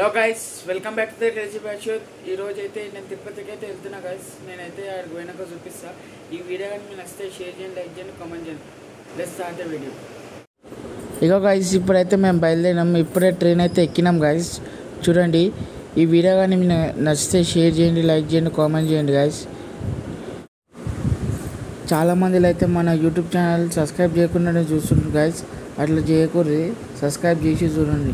Hello guys, welcome back to the crazy బ్యాషూర్. ఈరోజు అయితే నేను తిరుపతికి అయితే వెళ్తున్నా గైస్. నేనైతే అక్కడికి పోయినాక చూపిస్తా. ఈ వీడియో కానీ మీకు నచ్చితే షేర్ చేయండి, లైక్ చేయండి, కామెంట్ చేయండి. Let's start the video. ఇగో గైస్, ఇప్పుడైతే మేము బయలుదేరినాం. ఇప్పుడే ట్రైన్ అయితే ఎక్కినాం గైస్. చూడండి, ఈ వీడియో కానీ మీకు నచ్చితే షేర్ చేయండి, లైక్ చేయండి, కామెంట్ చేయండి గైస్. చాలామందిలో అయితే మన యూట్యూబ్ ఛానల్ సబ్స్క్రైబ్ చేయకుండా చూస్తుంటారు గైస్. అట్లా చేయకూడదు, సబ్స్క్రైబ్ చేసి చూడండి.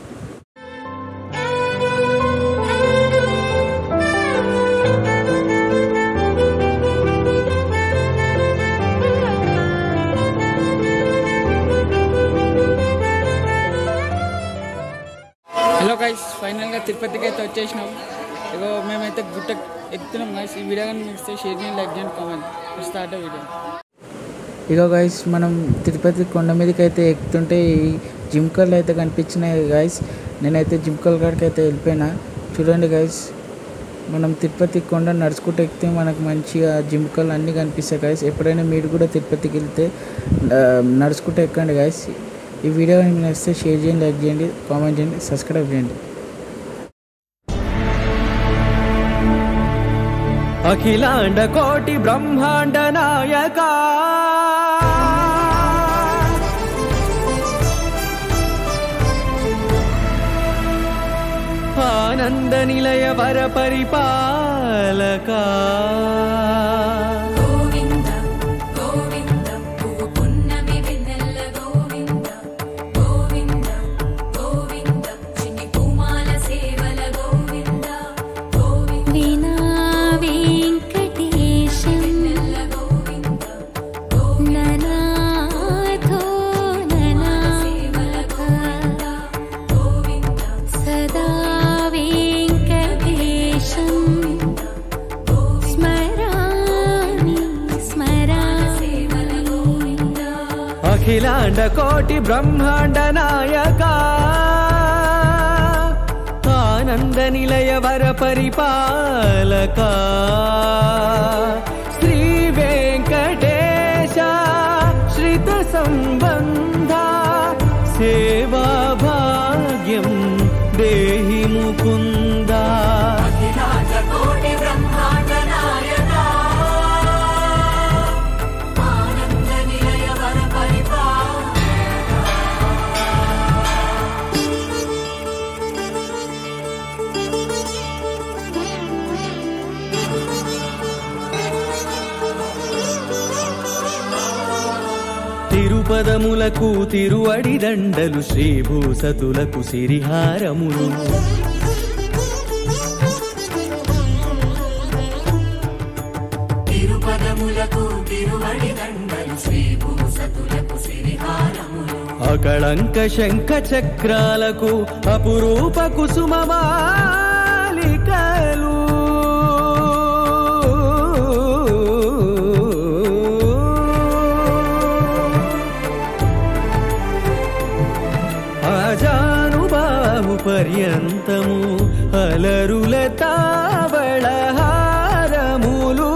హలో గైస్, ఫైనల్గా తిరుపతికి అయితే వచ్చేసినాం. ఇగో మేమైతే గుట్ట ఎక్కుతున్నాం గైస్. ఈ వీడియో కానీ మీకు షేర్ చేయండి, లైక్ చేయండి, కామెంట్. Start video. ఇగో గైస్, మనం తిరుపతి కొండ మీదకి అయితే ఎక్కుతుంటే ఈ జిమ్కల్ అయితే కనిపించినాయి గైస్. నేనైతే జిమ్కల్ కాడికి అయితే వెళ్ళిపోయినా. చూడండి గైస్, మనం తిరుపతి కొండ నడుచుకుంటూ ఎక్కితే మనకు మంచిగా జిమ్కల్ అన్నీ కనిపిస్తాయి గైస్. ఎప్పుడైనా మీరు కూడా తిరుపతికి వెళ్తే నడుచుకుంటూ ఎక్కండి గైస్. ఈ వీడియో మీకు నచ్చితే షేర్ చేయండి, లైక్ చేయండి, కామెంట్ చేయండి, సబ్స్క్రైబ్ చేయండి. అఖిలాండ కోటి బ్రహ్మాండ నాయక ఆనంద నిలయ వర పరిపాలక అఖిలాండ కోటి బ్రహ్మాండ నాయక ఆనంద నిలయ వర పరిపాలక శ్రీ వెంకటేశ శ్రిత సంబంధ సేవా భాగ్యం దేహి ముకుంద. తిరుపదములకు తిరువడి దండలు, శ్రీభూసతులకు సిరిహారములు, తిరుపదములకు తిరువడి దండలు, శ్రీభూసతులకు సిరిహారములు, అకళంక శంఖ చక్రాలకు అపురూప కుసుమమాలికలు, ఆజానుబాహు పర్యంతము అలరుల తావళహారములు.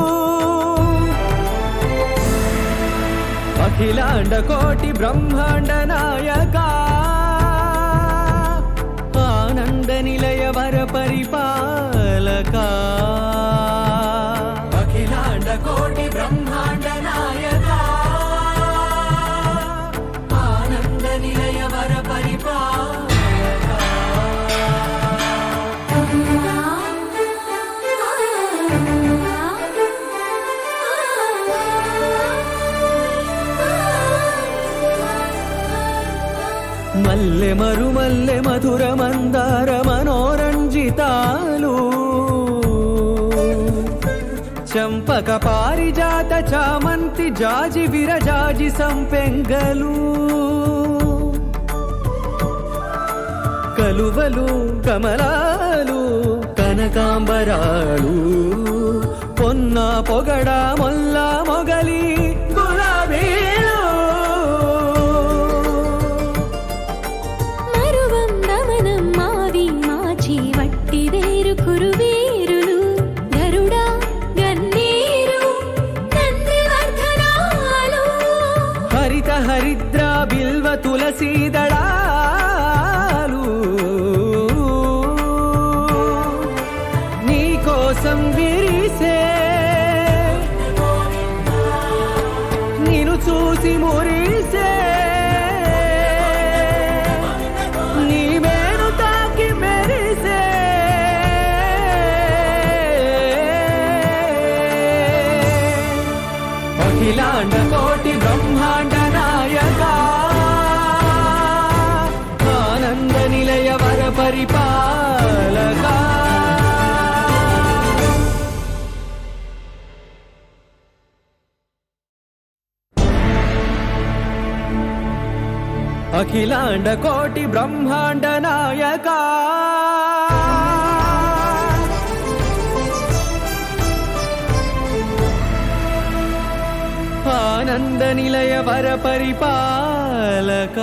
అఖిలాండ కోటి బ్రహ్మాండ నాయక ఆనంద నిలయ వర పరిపాలక. అఖిలాండ కోటి బ్రహ్మాండ నాయక ఆనంద నిలయ వర పరిపాలక. మల్లె మరుమల్లె మధుర మందార మనోరంజితాలు, చంపక పారిజాత చామంతి జాజి విరజాజి సంపెంగలు, కలువలు కమలాలు కనకాంబరాలు, పొన్న పొగడ మొల్ల మొగలి గులాబీలు, హరిద్ర బిల్వ తులసీ దళాలు, అఖిలాండ కోటి బ్రహ్మాండ నాయక ఆనంద నిలయ వర పరిపాలక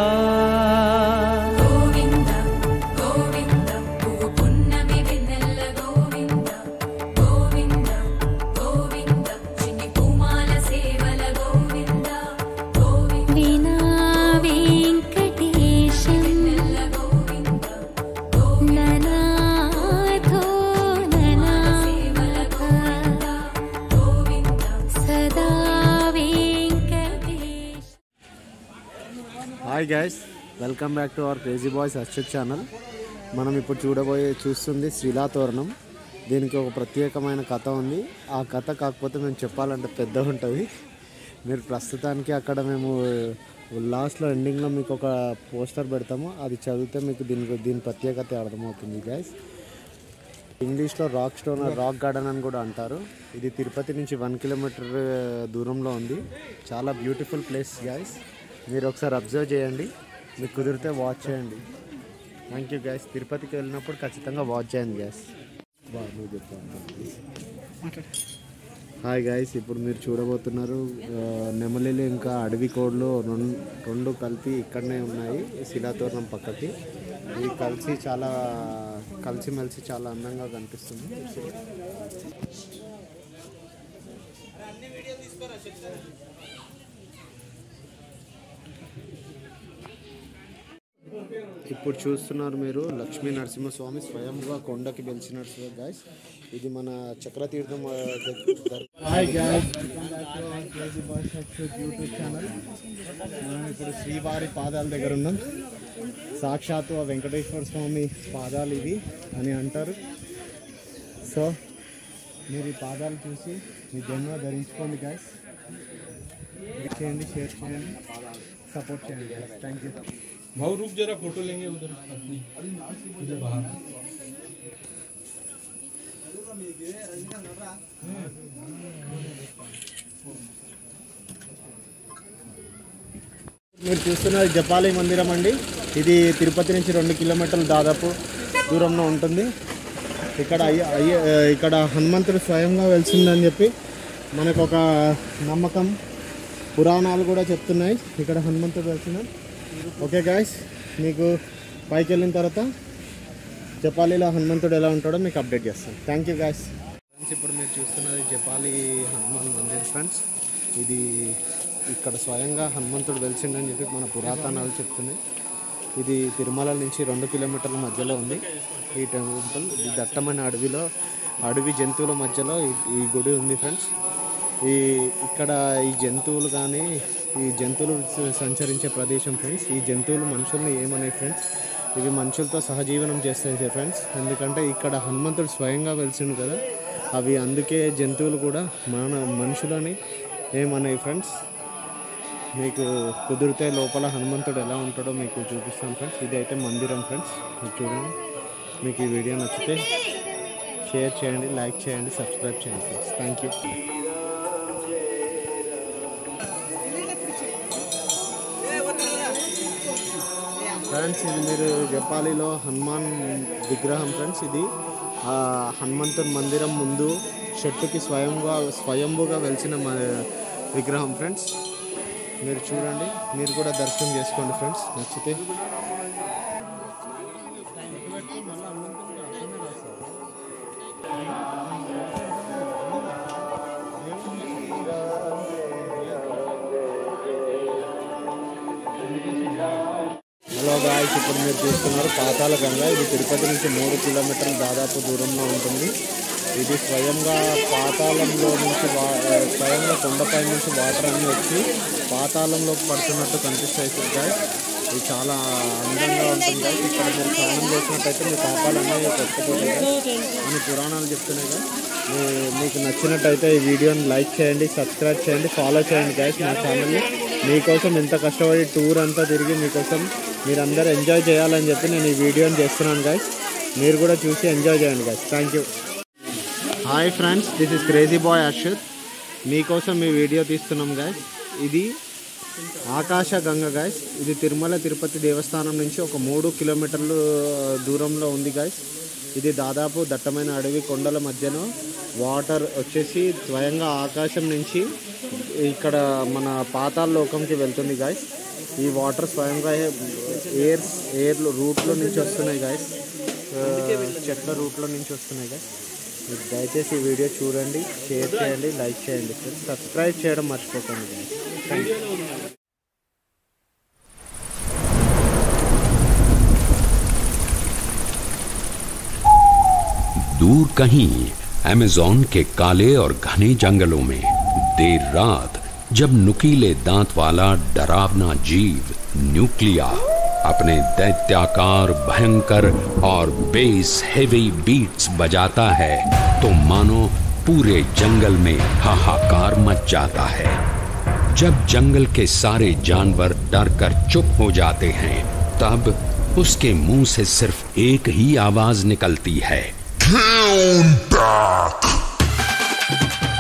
hi guys, welcome back to our crazy boys Arshad channel. మనం ఇప్పుడు చూస్తుంది శిలాతోరణం. దీనికి ఒక ప్రత్యేకమైన కథ ఉంది. ఆ కథ కాకపోతే మేము చెప్పాలంటే పెద్ద ఉంటుంది. మీరు ప్రస్తుతానికి అక్కడ మేము లాస్ట్లో ఎండింగ్లో మీకు ఒక పోస్టర్ పెడతాము, అది చదివితే మీకు దీని ప్రత్యేకత అర్థమవుతుంది గైస్. ఇంగ్లీష్లో రాక్ గార్డెన్ అని కూడా అంటారు. ఇది తిరుపతి నుంచి 1 కిలోమీటర్ దూరంలో ఉంది. చాలా బ్యూటిఫుల్ ప్లేస్ గైస్. మీరు ఒకసారి అబ్జర్వ్ చేయండి, మీకు కుదిరితే వాచ్ చేయండి. Thank you guys. తిరుపతికి వెళ్ళినప్పుడు ఖచ్చితంగా వాచ్ చేయండి గైస్. హాయ్ గైస్, ఇప్పుడు మీరు చూడబోతున్నారు నెమలిలు ఇంకా అడవి కోళ్ళు రెండు కలిపి ఇక్కడనే ఉన్నాయి శిలాతోరణం పక్కకి. ఇవి కలిసిమెలిసి చాలా అందంగా కనిపిస్తుంది. ఇప్పుడు చూస్తున్నారు మీరు లక్ష్మీ నరసింహస్వామి స్వయంగా కొండకి వెలిసినట్టు గైస్. ఇది మన చక్రతీర్థం యూట్యూబ్ ఛానల్. మనం ఇప్పుడు శ్రీవారి పాదాల దగ్గర ఉన్నాం. సాక్షాత్తు ఆ వెంకటేశ్వర స్వామి పాదాలు ఇవి అని అంటారు. సో మీరు ఈ పాదాలు చూసి మీ జన్మ ధరించుకోండి గైస్. చేయండి, షేర్ చేయండి, సపోర్ట్ చేయండి గైస్. Thank you. भाव रुक जरा, फोटो लेंगे उधर अपनी उधर बाहर. మీరు చూస్తున్నది జపాలి మందిరం అండి. ఇది తిరుపతి నుంచి 2 కిలోమీటర్లు దాదాపు దూరంలో ఉంటుంది. ఇక్కడ హనుమంతుడు స్వయంగా వెలిసిందని చెప్పి మనకు ఒక నమ్మకం. పురాణాలు కూడా చెప్తున్నాయి ఇక్కడ హనుమంతుడు వెలిసిన. ఓకే గాయస్, మీకు పైకి వెళ్ళిన తర్వాత జపాలీలో హనుమంతుడు ఎలా ఉంటాడో మీకు అప్డేట్ చేస్తాను. Thank you guys. ఫ్రెండ్స్, ఇప్పుడు మీరు చూస్తున్నది జపాలి హనుమాన్ మందిర్ ఫ్రెండ్స్. ఇది ఇక్కడ స్వయంగా హనుమంతుడు వెలిసిండని చెప్పి మన పురాతనాలు చెప్తున్నాయి. ఇది తిరుమల నుంచి 2 కిలోమీటర్ల మధ్యలో ఉంది ఈ టెంపుల్. ఇది దట్టమైన అడవి జంతువుల మధ్యలో ఈ గుడి ఉంది ఫ్రెండ్స్. ఇక్కడ ఈ జంతువులు కానీ ఈ జంతువులు సంచరించే ప్రదేశం ఫ్రెండ్స్. ఈ జంతువులు మనుషుల్ని ఏమన్నాయి ఫ్రెండ్స్, ఇవి మనుషులతో సహజీవనం చేస్తాయి ఫ్రెండ్స్. ఎందుకంటే ఇక్కడ హనుమంతుడు స్వయంగా వెలిసిండు కదా, అవి అందుకే జంతువులు కూడా మనుషులని ఏమన్నాయి ఫ్రెండ్స్. మీకు కుదిరితే లోపల హనుమంతుడు ఎలా ఉంటాడో మీకు చూపిస్తాను ఫ్రెండ్స్. ఇది అయితే మందిరం ఫ్రెండ్స్. మీరు చూడండి. మీకు ఈ వీడియో నచ్చితే షేర్ చేయండి, లైక్ చేయండి, సబ్స్క్రైబ్ చేయండి ఫ్రెండ్స్. Thank you. ఫ్రెండ్స్, ఇది మీరు జపాలిలో హనుమాన్ విగ్రహం ఫ్రెండ్స్. ఇది హనుమంతుని మందిరం ముందు చెట్టుకి స్వయంభుగా వెలిసిన విగ్రహం ఫ్రెండ్స్. మీరు చూడండి, మీరు కూడా దర్శనం చేసుకోండి ఫ్రెండ్స్. నచ్చితే హలో గాయ్స్, ఇప్పుడు మీరు చూస్తున్నారు పాతాళ గంగ. ఇది తిరుపతి నుంచి 3 కిలోమీటర్లు దాదాపు దూరంలో ఉంటుంది. ఇది స్వయంగా పాతాళంలో నుంచి స్వయంగా కొండపై నుంచి వాటర్ అన్నీ వచ్చి పాతాళంలోకి పడుతున్నట్టు కనిపిస్తాయి గాయ్స్. ఇది చాలా అందంగా ఉంటుంది గాయ్స్. ఇక్కడ మీరు స్నానం చేసినట్టయితే మీ పాపాలన్నీ కొట్టుకుపోతాయి అని పురాణాలు చెప్తున్నాయి గాయ్స్. మీకు నచ్చినట్టయితే ఈ వీడియోని లైక్ చేయండి, సబ్స్క్రైబ్ చేయండి, ఫాలో చేయండి గాయ్స్ నా ఛానల్ని. మీకోసం ఎంత కష్టపడి టూర్ అంతా తిరిగి మీకోసం మీరందరూ ఎంజాయ్ చేయాలని చెప్పి నేను ఈ వీడియోని చేస్తున్నాను గాయ్స్. మీరు కూడా చూసి ఎంజాయ్ చేయండి guys. Thank you. Hi friends, this is crazy boy Arshad. మీకోసం ఈ వీడియో తీస్తున్నాం గాయ్స్. ఇది ఆకాశ గంగ గాయస్. ఇది తిరుమల తిరుపతి దేవస్థానం నుంచి ఒక 3 కిలోమీటర్లు దూరంలో ఉంది గాయస్. ఇది దాదాపు దట్టమైన అడవి కొండల మధ్యలో వాటర్ వచ్చేసి స్వయంగా ఆకాశం నుంచి ఇక్కడ మన పాతాళ లోకంకి వెళ్తుంది గాయస్. ఈ వాటర్ స్వయంగా ఎయిర్ రూట్లో నుంచి వస్తున్నాయి గాయస్, చెట్ల రూట్లో నుంచి వస్తున్నాయి గాయస్. మీరు దయచేసి ఈ వీడియో చూడండి, షేర్ చేయండి, లైక్ చేయండి, సబ్స్క్రైబ్ చేయడం మర్చిపోకండి గాయస్. Thank you. दूर कहीं अमेज़न के काले और घने जंगलों में देर रात जब नुकीले दांत वाला डरावना जीव न्यूक्लिया अपने दैत्याकार, भयंकर और बेस हेवी बीट्स बजाता है तो मानो पूरे जंगल में हाहाकार मच जाता है। जब जंगल के सारे जानवर डर कर चुप हो जाते हैं तब उसके मुंह से सिर्फ एक ही आवाज निकलती है, Count back!